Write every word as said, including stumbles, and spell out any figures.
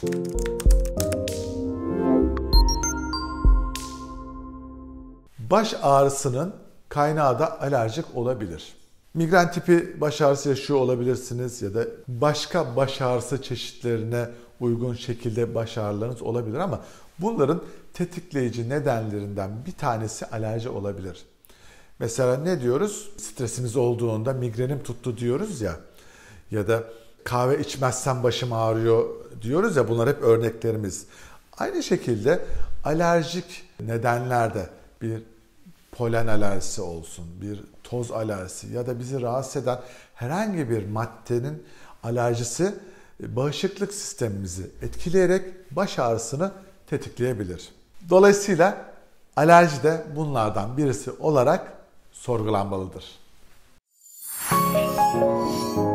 Baş ağrısının kaynağı da alerjik olabilir. Migren tipi baş ağrısı yaşıyor olabilirsiniz ya da başka baş ağrısı çeşitlerine uygun şekilde baş ağrılarınız olabilir ama bunların tetikleyici nedenlerinden bir tanesi alerji olabilir. Mesela ne diyoruz? Stresimiz olduğunda migrenim tuttu diyoruz ya ya da kahve içmezsem başım ağrıyor diyoruz ya, bunlar hep örneklerimiz. Aynı şekilde alerjik nedenlerde bir polen alerjisi olsun, bir toz alerjisi ya da bizi rahatsız eden herhangi bir maddenin alerjisi bağışıklık sistemimizi etkileyerek baş ağrısını tetikleyebilir. Dolayısıyla alerji de bunlardan birisi olarak sorgulanmalıdır.